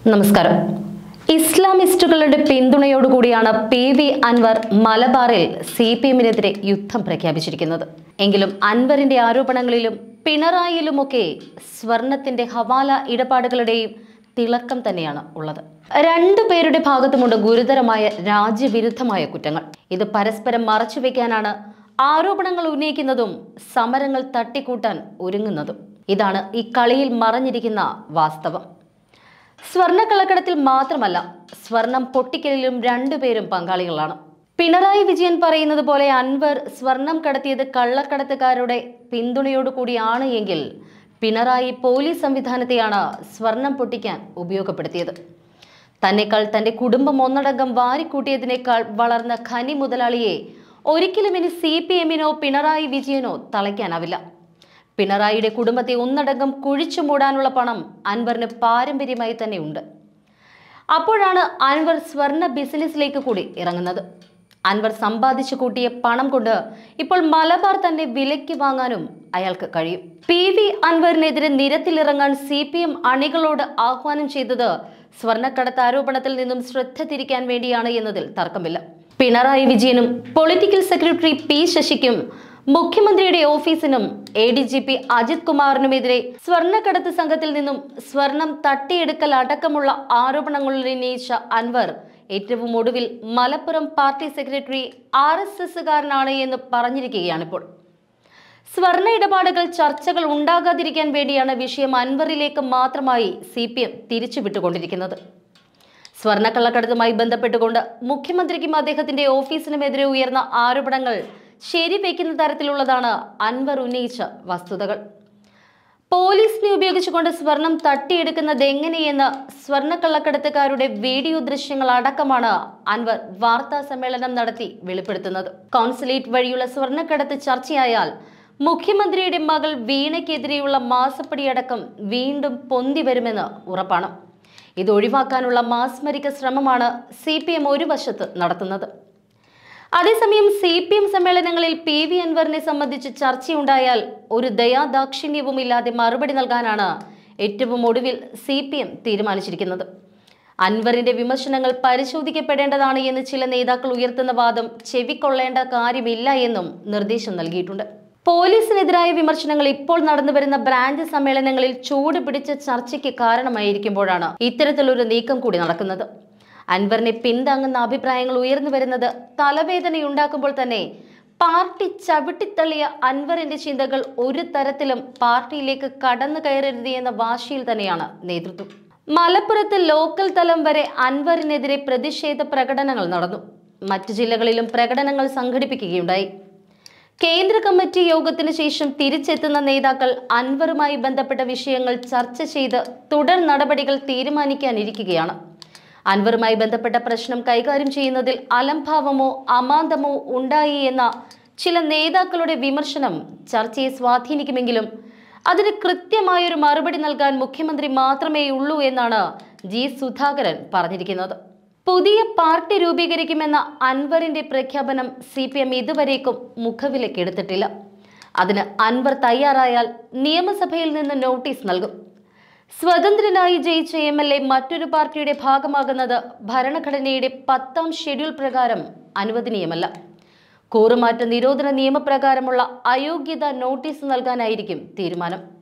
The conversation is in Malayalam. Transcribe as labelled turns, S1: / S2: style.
S1: നമസ്കാരം. ഇസ്ലാമിസ്റ്റുകളുടെ പിന്തുണയോടുകൂടിയാണ് പി.വി. അൻവർ മലബാറിൽ CPM-നെതിരെ യുദ്ധം പ്രഖ്യാപിച്ചിരിക്കുന്നത്. എങ്കിലും അൻവറിന്റെ ആരോപണങ്ങളിലും പിണറായിയിലുമൊക്കെ സ്വർണത്തിന്റെ ഹവാല ഇടപാടുകളുടെയും തിളക്കം തന്നെയാണ് ഉള്ളത്. രണ്ടുപേരുടെ ഭാഗത്തുമുണ്ട് ഗുരുതരമായ രാജ്യവിരുദ്ധമായ കുറ്റങ്ങൾ. ഇത് പരസ്പരം മറച്ചുവെക്കാനാണ് ആരോപണങ്ങൾ ഉന്നയിക്കുന്നതും സമരങ്ങൾ തട്ടിക്കൂട്ടാൻ ഒരുങ്ങുന്നതും. ഇതാണ് ഈ കളിയിൽ മറഞ്ഞിരിക്കുന്ന വാസ്തവം. സ്വർണ്ണക്കള്ളക്കടത്തിൽ മാത്രമല്ല, സ്വർണം പൊട്ടിക്കലിലും രണ്ടുപേരും പങ്കാളികളാണ്. പിണറായി വിജയൻ പറയുന്നത് പോലെ അൻവർ സ്വർണം കടത്തിയത് കള്ളക്കടത്തുകാരുടെ പിന്തുണയോടുകൂടിയാണ് എങ്കിൽ പിണറായി പോലീസ് സംവിധാനത്തെയാണ് സ്വർണം പൊട്ടിക്കാൻ ഉപയോഗപ്പെടുത്തിയത്. തന്നെക്കാൾ തന്റെ കുടുംബം ഒന്നടങ്കം വാരിക്കൂട്ടിയതിനേക്കാൾ വളർന്ന ഖനി മുതലാളിയെ ഒരിക്കലും ഇനി CPM-നോ പിണറായി വിജയനോ തളയ്ക്കാനാവില്ല. പിണറായിയുടെ കുടുംബത്തെ ഒന്നടങ്കം കുഴിച്ചു മൂടാനുള്ള പണം അൻവറിന് പാരമ്പര്യമായി തന്നെ ഉണ്ട്. അപ്പോഴാണ് അൻവർ സ്വർണ്ണ ബിസിനസ്സിലേക്ക് കൂടി ഇറങ്ങുന്നത്. അൻവർ സമ്പാദിച്ചു കൂട്ടിയ പണം കൊണ്ട് ഇപ്പോൾ മലബാർ തന്നെ വിലയ്ക്ക് വാങ്ങാനും അയാൾക്ക് കഴിയും. പി.വി. അൻവറിനെതിരെ നിരത്തിലിറങ്ങാൻ CPM അണികളോട് ആഹ്വാനം ചെയ്തത് സ്വർണ്ണക്കടത്ത് ആരോപണത്തിൽ നിന്നും ശ്രദ്ധ തിരിക്കാൻ വേണ്ടിയാണ് എന്നതിൽ തർക്കമില്ല. പിണറായി വിജയനും പൊളിറ്റിക്കൽ സെക്രട്ടറി P. ശശിക്കും മുഖ്യമന്ത്രിയുടെ ഓഫീസിനും ADGP അജിത് കുമാറിനുമെതിരെ സ്വർണ്ണക്കടത്ത് സംഘത്തിൽ നിന്നും സ്വർണം തട്ടിയെടുക്കൽ അടക്കമുള്ള ആരോപണങ്ങൾ ഉന്നയിച്ച അൻവർ ഏറ്റവും ഒടുവിൽ മലപ്പുറം പാർട്ടി സെക്രട്ടറി RSSകാരനാണ് എന്ന് പറഞ്ഞിരിക്കുകയാണിപ്പോൾ. സ്വർണ്ണ ഇടപാടുകൾ ചർച്ചകൾ ഉണ്ടാകാതിരിക്കാൻ വേണ്ടിയാണ് വിഷയം അൻവറിലേക്ക് മാത്രമായി CPM തിരിച്ചുവിട്ടുകൊണ്ടിരിക്കുന്നത്. സ്വർണ്ണക്കള്ളക്കടത്തുമായി ബന്ധപ്പെട്ടുകൊണ്ട് മുഖ്യമന്ത്രിക്കും അദ്ദേഹത്തിന്റെ ഓഫീസിനുമെതിരെ ഉയർന്ന ആരോപണങ്ങൾ ശരിവെക്കുന്ന തരത്തിലുള്ളതാണ് അൻവർ ഉന്നയിച്ച വസ്തുതകൾ. പോലീസിനെ ഉപയോഗിച്ചുകൊണ്ട് സ്വർണം തട്ടിയെടുക്കുന്നത് എങ്ങനെയെന്ന് സ്വർണ്ണക്കള്ളക്കടത്തുകാരുടെ വീഡിയോ ദൃശ്യങ്ങൾ അടക്കമാണ് അൻവർ വാർത്താ സമ്മേളനം നടത്തി വെളിപ്പെടുത്തുന്നത്. കോൺസുലേറ്റ് വഴിയുള്ള സ്വർണ്ണക്കടത്ത് ചർച്ചയായാൽ മുഖ്യമന്ത്രിയുടെ മകൾ വീണയ്ക്കെതിരെയുള്ള മാസപ്പടിയടക്കം വീണ്ടും പൊന്തി വരുമെന്ന് ഉറപ്പാണ്. ഇത് ഒഴിവാക്കാനുള്ള മാസ്മരിക ശ്രമമാണ് CPM ഒരു വശത്ത് നടത്തുന്നത്. അതേസമയം CPM സമ്മേളനങ്ങളിൽ പി.വി. അൻവറിനെ സംബന്ധിച്ച് ചർച്ചയുണ്ടായാൽ ഒരു ദയാദാക്ഷിണ്യവുമില്ലാതെ മറുപടി നൽകാനാണ് ഏറ്റവും ഒടുവിൽ CPM തീരുമാനിച്ചിരിക്കുന്നത്. അൻവറിന്റെ വിമർശനങ്ങൾ പരിശോധിക്കപ്പെടേണ്ടതാണ് എന്ന് ചില നേതാക്കൾ ഉയർത്തുന്ന വാദം ചെവിക്കൊള്ളേണ്ട കാര്യമില്ല എന്നും നിർദ്ദേശം നൽകിയിട്ടുണ്ട്. പോലീസിനെതിരായ വിമർശനങ്ങൾ ഇപ്പോൾ നടന്നുവരുന്ന ബ്രാഞ്ച് സമ്മേളനങ്ങളിൽ ചൂട് പിടിച്ച ചർച്ചയ്ക്ക് കാരണമായിരിക്കുമ്പോഴാണ് ഇത്തരത്തിലൊരു നീക്കം കൂടി നടക്കുന്നത്. അൻവറിനെ പിന്താങ്ങുന്ന അഭിപ്രായങ്ങൾ ഉയർന്നു വരുന്നത് തലവേദനയുണ്ടാക്കുമ്പോൾ തന്നെ പാർട്ടി ചവിട്ടിത്തള്ളിയ അൻവറിന്റെ ചിന്തകൾ ഒരു തരത്തിലും പാർട്ടിയിലേക്ക് കടന്നു കയറരുത് എന്ന വാശിയിൽ തന്നെയാണ് നേതൃത്വം. മലപ്പുറത്ത് ലോക്കൽ തലം വരെ അൻവറിനെതിരെ പ്രതിഷേധ പ്രകടനങ്ങൾ നടന്നു. മറ്റു ജില്ലകളിലും പ്രകടനങ്ങൾ സംഘടിപ്പിക്കുകയുണ്ടായി. കേന്ദ്ര കമ്മിറ്റി യോഗത്തിന് ശേഷം തിരിച്ചെത്തുന്ന നേതാക്കൾ അൻവറുമായി ബന്ധപ്പെട്ട വിഷയങ്ങൾ ചർച്ച ചെയ്ത് തുടർ നടപടികൾ തീരുമാനിക്കാനിരിക്കുകയാണ്. അൻവറുമായി ബന്ധപ്പെട്ട പ്രശ്നം കൈകാര്യം ചെയ്യുന്നതിൽ അലംഭാവമോ അമാന്തമോ ഉണ്ടായി എന്ന ചില നേതാക്കളുടെ വിമർശനം ചർച്ചയെ സ്വാധീനിക്കുമെങ്കിലും അതിന് കൃത്യമായൊരു മറുപടി നൽകാൻ മുഖ്യമന്ത്രി മാത്രമേ ഉള്ളൂ എന്നാണ് G. സുധാകരൻ പറഞ്ഞിരിക്കുന്നത്. പുതിയ പാർട്ടി രൂപീകരിക്കുമെന്ന അൻവറിന്റെ പ്രഖ്യാപനം CPM ഇതുവരേക്കും മുഖവിലക്കെടുത്തിട്ടില്ല. അതിന് അൻവർ തയ്യാറായാൽ നിയമസഭയിൽ നിന്ന് നോട്ടീസ് നൽകും. സ്വതന്ത്രനായി ജയിച്ച MLA മറ്റൊരു പാർട്ടിയുടെ ഭാഗമാകുന്നത് ഭരണഘടനയുടെ 10ാം ഷെഡ്യൂൾ പ്രകാരം അനുവദനീയമല്ല. കൂറുമാറ്റ നിരോധന നിയമപ്രകാരമുള്ള അയോഗ്യത നോട്ടീസ് നൽകാനായിരിക്കും തീരുമാനം.